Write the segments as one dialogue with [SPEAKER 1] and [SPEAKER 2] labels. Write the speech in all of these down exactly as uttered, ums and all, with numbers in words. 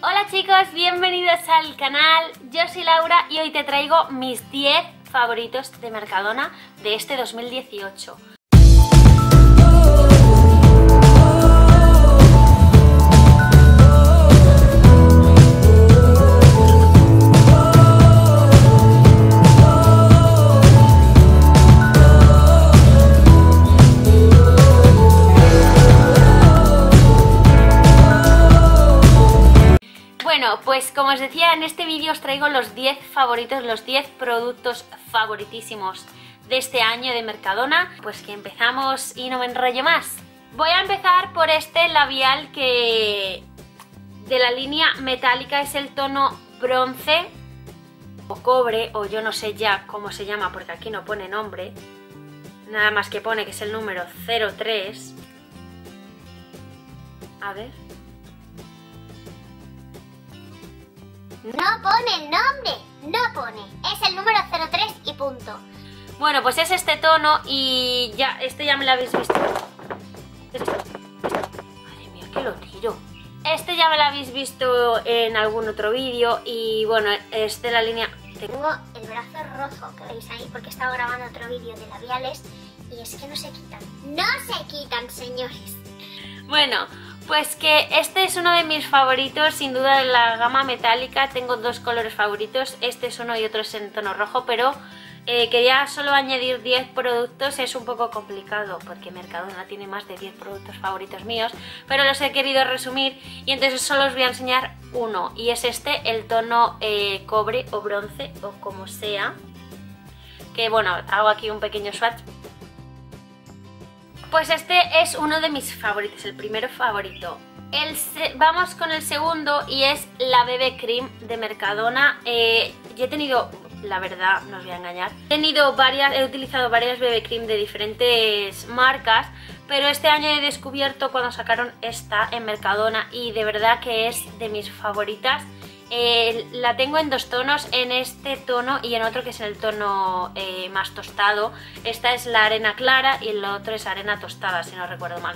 [SPEAKER 1] Hola chicos, bienvenidos al canal, yo soy Laura y hoy te traigo mis diez favoritos de Mercadona de este dos mil dieciocho. Bueno, pues como os decía, en este vídeo os traigo los diez favoritos, los diez productos favoritísimos de este año de Mercadona. Pues que empezamos y no me enrollo más. Voy a empezar por este labial que de la línea metálica es el tono bronce o cobre, o yo no sé ya cómo se llama porque aquí no pone nombre. Nada más que pone que es el número cero tres. A ver...
[SPEAKER 2] No pone el nombre, no pone, es el número cero tres y punto.
[SPEAKER 1] Bueno, pues es este tono y ya, este ya me lo habéis visto. Madre mía, que lo tiro. Este ya me lo habéis visto en algún otro vídeo y bueno, es de la línea...
[SPEAKER 2] Tengo el brazo rojo que veis ahí porque estaba grabando otro vídeo de labiales y es que no se quitan, no se quitan, señores.
[SPEAKER 1] Bueno... Pues que este es uno de mis favoritos, sin duda de la gama metálica. Tengo dos colores favoritos, este es uno y otro es en tono rojo, pero eh, quería solo añadir diez productos. Es un poco complicado porque Mercadona tiene más de diez productos favoritos míos, pero los he querido resumir y entonces solo os voy a enseñar uno, y es este, el tono eh, cobre o bronce o como sea, que bueno, hago aquí un pequeño swatch. Pues este es uno de mis favoritos, el primero favorito. El vamos con el segundo y es la B B Cream de Mercadona. Eh, yo he tenido, la verdad, no os voy a engañar, he tenido varias, he utilizado varias B B Cream de diferentes marcas, pero este año he descubierto cuando sacaron esta en Mercadona y de verdad que es de mis favoritas. Eh, la tengo en dos tonos, en este tono y en otro que es el tono eh, más tostado. Esta es la arena clara y el otro es arena tostada, si no recuerdo mal.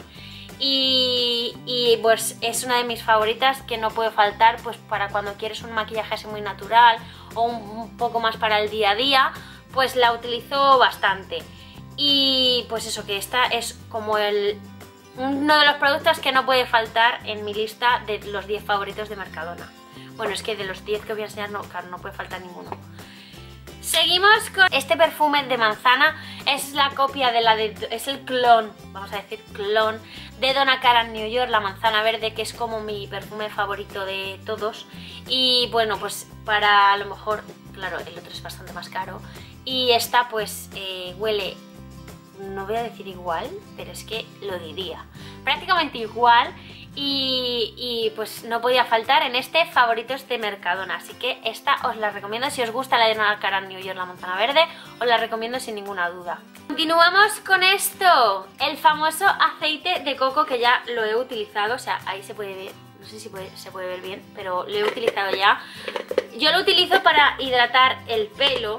[SPEAKER 1] Y, y pues es una de mis favoritas que no puede faltar pues para cuando quieres un maquillaje así muy natural o un, un poco más para el día a día, pues la utilizo bastante. Y pues eso, que esta es como el... uno de los productos que no puede faltar en mi lista de los diez favoritos de Mercadona. Bueno, es que de los diez que voy a enseñar no, claro, no puede faltar ninguno. Seguimos con este perfume de manzana. Es la copia de la de... es el clon, vamos a decir clon, de Donna Karan New York, la manzana verde, que es como mi perfume favorito de todos. Y bueno, pues para a lo mejor, claro, el otro es bastante más caro. Y esta pues eh, huele, no voy a decir igual, pero es que lo diría, prácticamente igual. Y, y pues no podía faltar en este favoritos de Mercadona, así que esta os la recomiendo. Si os gusta la de Donna Karan New York, la manzana verde, os la recomiendo sin ninguna duda. Continuamos con esto, el famoso aceite de coco, que ya lo he utilizado, o sea, ahí se puede ver, no sé si puede, se puede ver bien, pero lo he utilizado ya. Yo lo utilizo para hidratar el pelo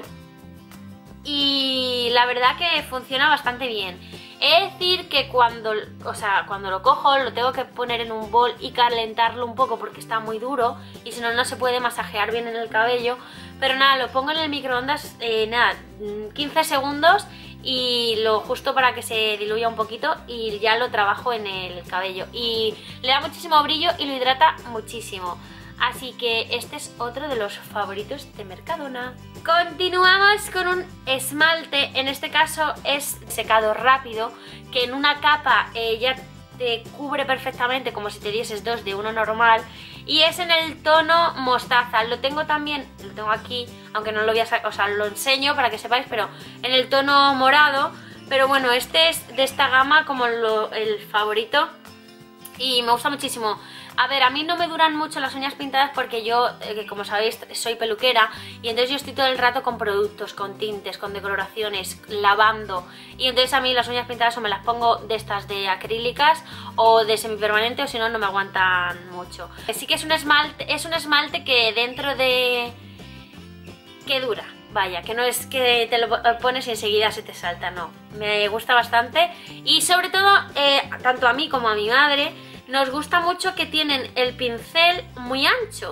[SPEAKER 1] y la verdad que funciona bastante bien. He de decir que cuando, o sea, cuando lo cojo lo tengo que poner en un bol y calentarlo un poco porque está muy duro y si no, no se puede masajear bien en el cabello. Pero nada, lo pongo en el microondas, eh, nada, quince segundos y lo justo para que se diluya un poquito y ya lo trabajo en el cabello. Y le da muchísimo brillo y lo hidrata muchísimo. Así que este es otro de los favoritos de Mercadona. Continuamos con un esmalte, en este caso es secado rápido, que en una capa eh, ya te cubre perfectamente como si te dieses dos de uno normal. Y es en el tono mostaza, lo tengo también, lo tengo aquí, aunque no lo voy a sacar, o sea, lo enseño para que sepáis, pero en el tono morado. Pero bueno, este es de esta gama como lo, el favorito y me gusta muchísimo. A ver, a mí no me duran mucho las uñas pintadas porque yo, eh, como sabéis, soy peluquera y entonces yo estoy todo el rato con productos, con tintes, con decoloraciones, lavando. Y entonces a mí las uñas pintadas o me las pongo de estas de acrílicas o de semipermanente o si no, no me aguantan mucho. Así que es un esmalte, es un esmalte que dentro de... que dura. Vaya, que no es que te lo pones y enseguida se te salta, no. Me gusta bastante y sobre todo, eh, tanto a mí como a mi madre, Nos gusta mucho que tienen el pincel muy ancho,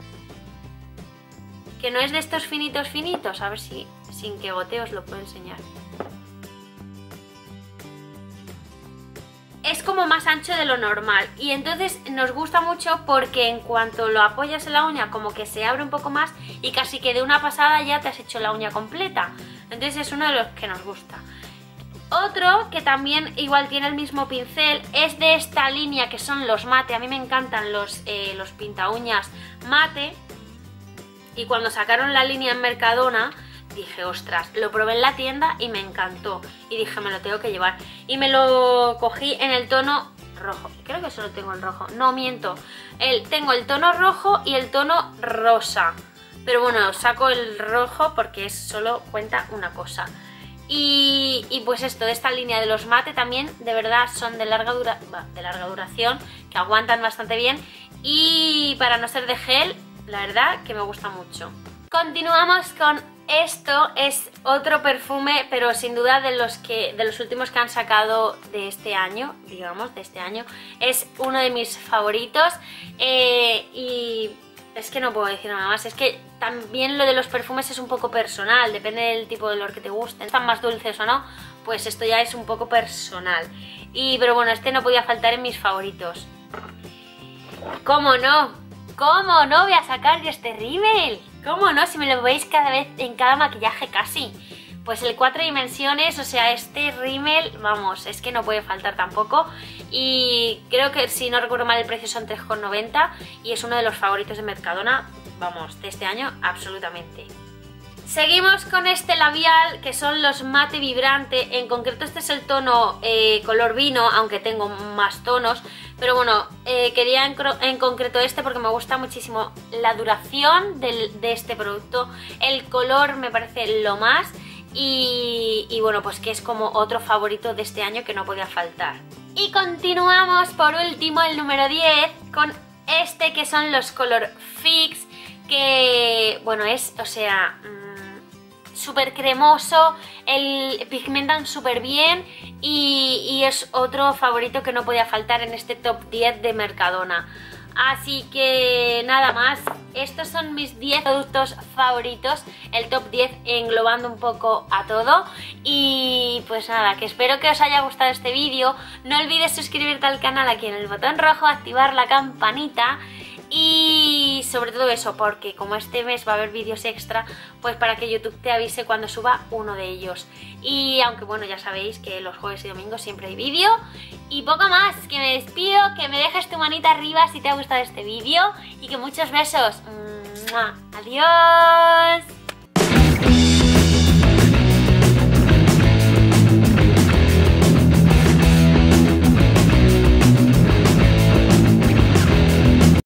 [SPEAKER 1] que no es de estos finitos finitos. A ver si sin que gotee os lo puedo enseñar. Es como más ancho de lo normal y entonces nos gusta mucho porque en cuanto lo apoyas en la uña como que se abre un poco más y casi que de una pasada ya te has hecho la uña completa. Entonces es uno de los que nos gusta. Otro que también igual tiene el mismo pincel es de esta línea que son los mate. A mí me encantan los, eh, los pinta uñas mate y cuando sacaron la línea en Mercadona dije, ostras, lo probé en la tienda y me encantó. Y dije, me lo tengo que llevar. Y me lo cogí en el tono rojo. Creo que solo tengo el rojo. No, miento. El, tengo el tono rojo y el tono rosa. Pero bueno, saco el rojo porque es solo cuenta una cosa. Y, y pues esto, de esta línea de los mate también, de verdad, son de larga, dura, de larga duración, que aguantan bastante bien. Y para no ser de gel, la verdad que me gusta mucho. Continuamos con esto, es otro perfume, pero sin duda de los que de los últimos que han sacado de este año, digamos, de este año. Es uno de mis favoritos eh, y es que no puedo decir nada más. Es que también lo de los perfumes es un poco personal, depende del tipo de olor que te gusten. ¿Están más dulces o no? Pues esto ya es un poco personal. Y pero bueno, este no podía faltar en mis favoritos. ¿Cómo no? ¿Cómo no voy a sacar yo este rímel? ¿Cómo no? Si me lo veis cada vez en cada maquillaje casi. Pues el cuatro dimensiones, o sea, este rímel, vamos, es que no puede faltar tampoco. Y creo que, si no recuerdo mal, el precio son tres con noventa y es uno de los favoritos de Mercadona, vamos, de este año, absolutamente. Seguimos con este labial, que son los mate vibrante. En concreto este es el tono eh, color vino, aunque tengo más tonos. Pero bueno, eh, quería en, en concreto este porque me gusta muchísimo la duración del, de este producto. El color me parece lo más. Y, y bueno, pues que es como otro favorito de este año que no podía faltar. Y continuamos por último, el número diez, con este que son los Color Fix. Que bueno, es, o sea... súper cremoso, el, pigmentan súper bien y, y es otro favorito que no podía faltar en este top diez de Mercadona. Así que nada más, estos son mis diez productos favoritos, el top diez englobando un poco a todo. Y pues nada, que espero que os haya gustado este vídeo. No olvides suscribirte al canal aquí en el botón rojo, activar la campanita. Y sobre todo eso, porque como este mes va a haber vídeos extra, pues para que YouTube te avise cuando suba uno de ellos. Y aunque bueno, ya sabéis que los jueves y domingos siempre hay vídeo. Y poco más, que me despido, que me dejes tu manita arriba si te ha gustado este vídeo y que muchos besos. ¡Mua! ¡Adiós!